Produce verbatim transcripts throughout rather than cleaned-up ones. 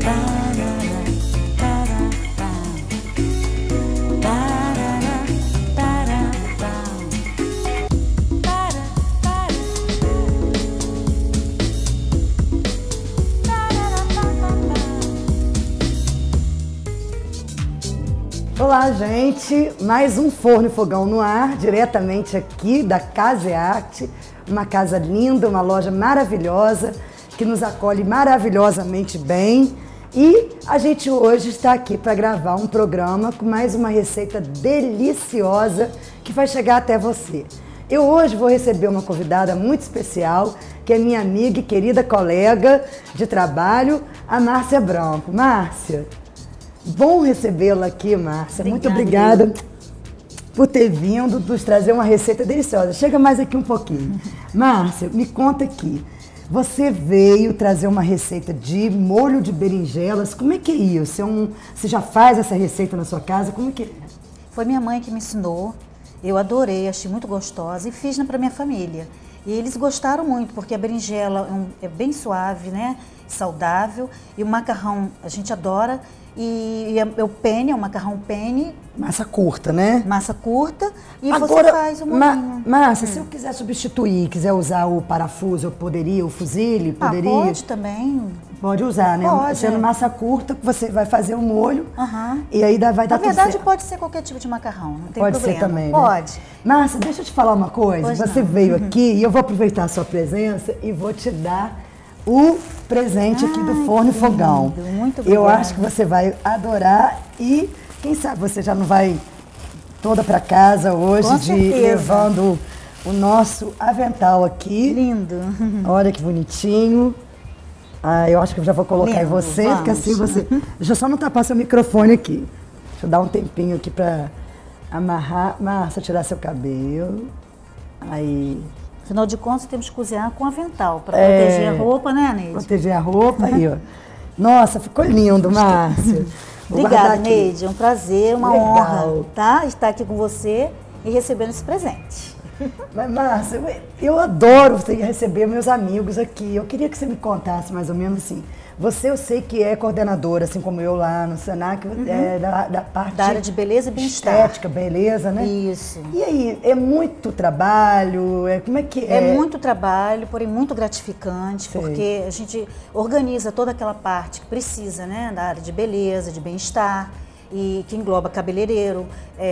Olá, gente! Mais um Forno e Fogão no ar, diretamente aqui da Casa e Arte, uma casa linda, uma loja maravilhosa, que nos acolhe maravilhosamente bem. E a gente hoje está aqui para gravar um programa com mais uma receita deliciosa que vai chegar até você. Eu hoje vou receber uma convidada muito especial, que é minha amiga e querida colega de trabalho, a Márcia Branco. Márcia, bom recebê-la aqui, Márcia. Obrigada, muito obrigada por ter vindo, nos trazer uma receita deliciosa. Chega mais aqui um pouquinho. Márcia, me conta aqui. Você veio trazer uma receita de molho de berinjelas. Como é que é isso? É um, você já faz essa receita na sua casa? Como é que é? Foi minha mãe que me ensinou. Eu adorei, achei muito gostosa e fiz para minha família. E eles gostaram muito, porque a berinjela é, um, é bem suave, né? Saudável. E o macarrão a gente adora. E, e é o penne, é o macarrão penne. Massa curta, né? Massa curta. E agora, você faz o molhinho. Ma Márcia, hum. se eu quiser substituir, quiser usar o parafuso, eu poderia, o fuzile, poderia? Ah, pode também. Pode usar, né? Pode. Sendo massa curta, você vai fazer o molho uhum. e aí vai dar tudo certo. Na verdade, pode ser qualquer tipo de macarrão, não tem pode problema. Pode ser também, Pode. Né? Márcia, deixa eu te falar uma coisa. Pois você não. veio uhum. aqui e eu vou aproveitar a sua presença e vou te dar o presente aqui do Forno e Fogão. Muito eu obrigada. acho que você vai adorar e quem sabe você já não vai toda para casa hoje Com de certeza. levando o nosso avental aqui. Lindo. Olha que bonitinho. Ah, eu acho que eu já vou colocar Lindo, em você, vamos. porque assim você... Deixa eu só não tapar seu microfone aqui. Deixa eu dar um tempinho aqui para amarrar. Márcia, tirar seu cabelo. Aí... Afinal de contas, temos que cozinhar com avental, para é, proteger a roupa, né, Neide? Proteger a roupa, aí, ó. Nossa, ficou lindo, Márcia. Obrigada, Neide. É um prazer, uma Legal. honra, tá? Estar aqui com você e recebendo esse presente. Mas, Márcia, eu, eu adoro você receber meus amigos aqui. Eu queria que você me contasse mais ou menos assim. Você, eu sei que é coordenadora, assim como eu lá no Senac, uhum. é, da, da parte... Da área de beleza e bem-estar. Estética, beleza, né? Isso. E aí, é muito trabalho? É, como é que é? É muito trabalho, porém muito gratificante, sei. Porque a gente organiza toda aquela parte que precisa, né? Da área de beleza, de bem-estar, e que engloba cabeleireiro,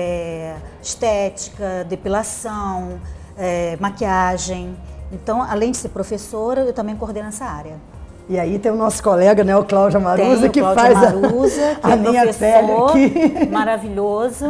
é, estética, depilação, é, maquiagem. Então, além de ser professora, eu também coordeno essa área. E aí tem o nosso colega, né, o Cláudio Maruza, tem, que Cláudio faz Maruza, que a, a é minha pele aqui. Maravilhoso.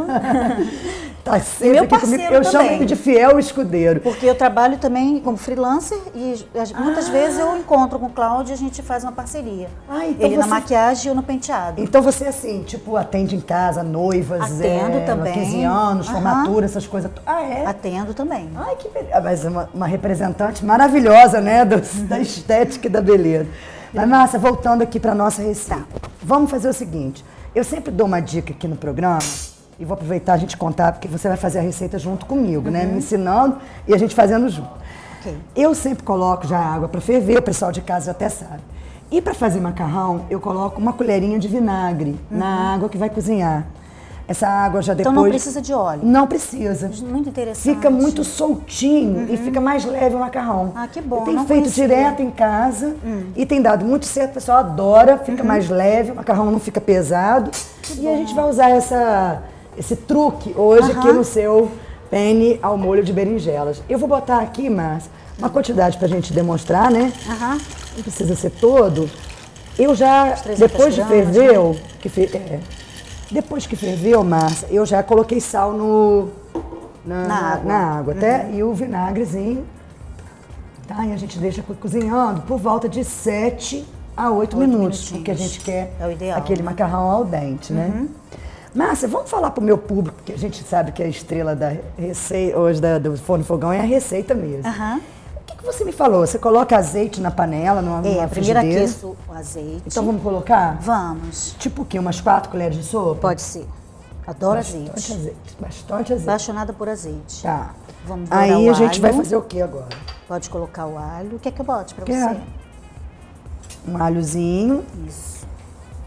Tá sempre meu aqui comigo. Eu também. chamo ele de fiel escudeiro. Porque eu trabalho também como freelancer e muitas ah. vezes eu encontro com o Cláudio e a gente faz uma parceria. Ah, então ele você... na maquiagem e eu no penteado. Então você, assim, tipo, atende em casa, noivas, Atendo é, também. quinze anos, uhum. formatura, essas coisas. Ah, é? Atendo também. Ai, que beleza. Mas é uma, uma representante maravilhosa, né, do, da estética e da beleza. Mas, Márcia, voltando aqui para nossa receita. Tá. Vamos fazer o seguinte. Eu sempre dou uma dica aqui no programa. E vou aproveitar a gente contar, porque você vai fazer a receita junto comigo, uhum. né? Me ensinando e a gente fazendo junto. Okay. Eu sempre coloco já água para ferver, o pessoal de casa já até sabe. E para fazer macarrão, eu coloco uma colherinha de vinagre uhum. na água que vai cozinhar. Essa água já depois... Então não precisa de óleo? Não precisa. Muito interessante. Fica muito soltinho uhum. e fica mais leve o macarrão. Ah, que bom. Eu tenho não feito conhecia. direto em casa uhum. e tem dado muito certo. O pessoal adora, fica uhum. mais leve, o macarrão não fica pesado. Que e bom. a gente vai usar essa... esse truque hoje uhum. aqui no seu penne ao molho de berinjelas. Eu vou botar aqui, Márcia, uma quantidade pra gente demonstrar, né? Uhum. Não precisa ser todo. Eu já, depois de ferveu, né? que fe, é, depois que ferveu, Márcia, eu já coloquei sal no, na, na água, na água uhum. até, e o vinagrezinho. Tá? E a gente deixa cozinhando por volta de sete a oito minutos, porque a gente quer é o ideal, aquele né? macarrão al dente, né? Uhum. Márcia, vamos falar pro meu público, que a gente sabe que a estrela da receita, hoje da, do Forno e Fogão é a receita mesmo. Uhum. O que, que você me falou? Você coloca azeite na panela, numa, é, numa primeiro frigideira? aqueço o azeite. Então vamos colocar? Vamos. Tipo o quê? Umas quatro colheres de sopa? Pode ser. Adoro bastante azeite. azeite. Bastante azeite. Apaixonada por azeite. Tá. Vamos dourar Aí o a gente alho. vai fazer o que agora? Pode colocar o alho. O que é que eu bote pra Quero. você? Um alhozinho. Isso.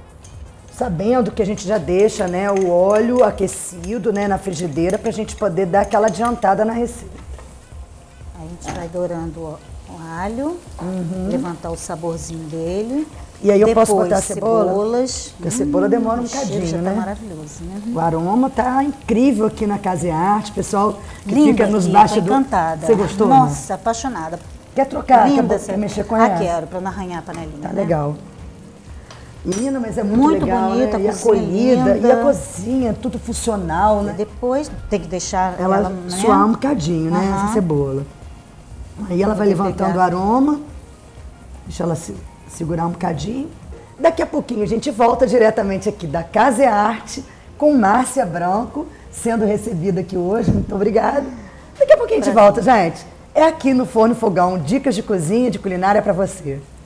sabendo que a gente já deixa, né, o óleo aquecido, né, na frigideira para a gente poder dar aquela adiantada na receita. A gente vai dourando o alho, uhum. levantar o saborzinho dele. E aí eu Depois, posso botar a cebola? Cebolas. Porque a cebola demora um o cheiro bocadinho, já né? Tá maravilhoso, né? O aroma tá incrível aqui na Casa e Arte, pessoal que Linda fica nos aqui, bastidores. tô encantada. Você gostou? Nossa, apaixonada. Quer trocar? Linda Quer, essa... quer mexer com ah, ela? Ah, quero, para não arranhar a panelinha. Tá né? legal. Menina, mas é muito, Muito legal, bonita, né? E a a cozinha acolhida, linda. e a cozinha, tudo funcional, né? E depois tem que deixar ela, ela, né? suar um bocadinho, né? Uhum. Essa cebola. Aí ela vai levantando pegar. o aroma, deixa ela se, segurar um bocadinho. Daqui a pouquinho a gente volta diretamente aqui da Casa e Arte com Márcia Branco, sendo recebida aqui hoje. Muito obrigada. Daqui a pouquinho a gente volta, gente. É aqui no Forno e Fogão, dicas de cozinha, de culinária para você.